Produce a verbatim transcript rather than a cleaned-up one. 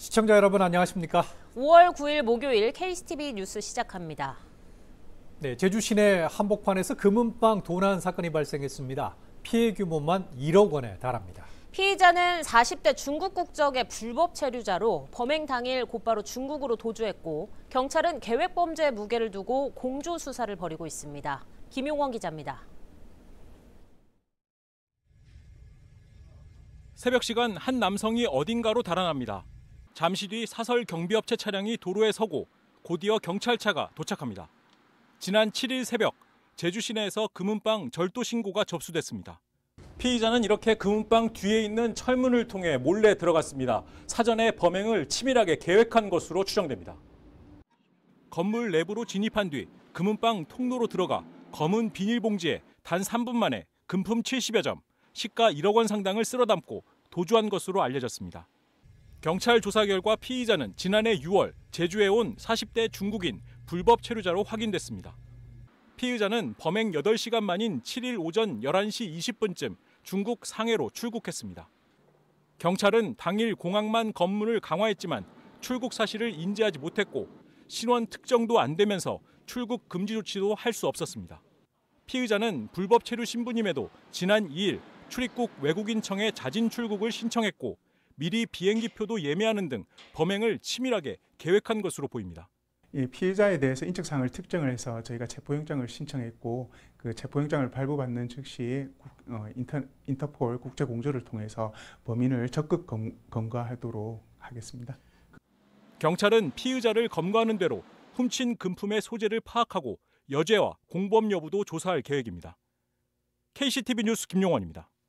시청자 여러분 안녕하십니까? 오월 구일 목요일 케이씨티비 뉴스 시작합니다. 네, 제주 시내 한복판에서 금은방 도난 사건이 발생했습니다. 피해 규모만 일억 원에 달합니다. 피의자는 사십 대 중국 국적의 불법 체류자로 범행 당일 곧바로 중국으로 도주했고 경찰은 계획범죄의 무게를 두고 공조 수사를 벌이고 있습니다. 김용원 기자입니다. 새벽 시간 한 남성이 어딘가로 달아납니다. 잠시 뒤 사설 경비업체 차량이 도로에 서고 곧이어 경찰차가 도착합니다. 지난 칠일 새벽 제주 시내에서 금은방 절도 신고가 접수됐습니다. 피의자는 이렇게 금은방 뒤에 있는 철문을 통해 몰래 들어갔습니다. 사전에 범행을 치밀하게 계획한 것으로 추정됩니다. 건물 내부로 진입한 뒤 금은방 통로로 들어가 검은 비닐봉지에 단 삼 분 만에 금품 칠십여 점, 시가 일억 원 상당을 쓸어 담고 도주한 것으로 알려졌습니다. 경찰 조사 결과 피의자는 지난해 유월 제주에 온 사십 대 중국인 불법 체류자로 확인됐습니다. 피의자는 범행 여덟 시간 만인 칠일 오전 열한 시 이십 분쯤 중국 상해로 출국했습니다. 경찰은 당일 공항만 검문을 강화했지만 출국 사실을 인지하지 못했고 신원 특정도 안 되면서 출국 금지 조치도 할 수 없었습니다. 피의자는 불법 체류 신분임에도 지난 이일 출입국 외국인청에 자진 출국을 신청했고 미리 비행기표도 예매하는 등 범행을 치밀하게 계획한 것으로 보입니다. 이 피해자에 대해서 인적사항을 특정을 해서 저희가 체포영장을 신청했고 그 체포영장을 발부받는 즉시 어, 인터, 인터폴 국제공조를 통해서 범인을 적극 검, 검거하도록 하겠습니다. 경찰은 피의자를 검거하는 대로 훔친 금품의 소재를 파악하고 여죄와 공범 여부도 조사할 계획입니다. 케이씨티비 뉴스 김용원입니다.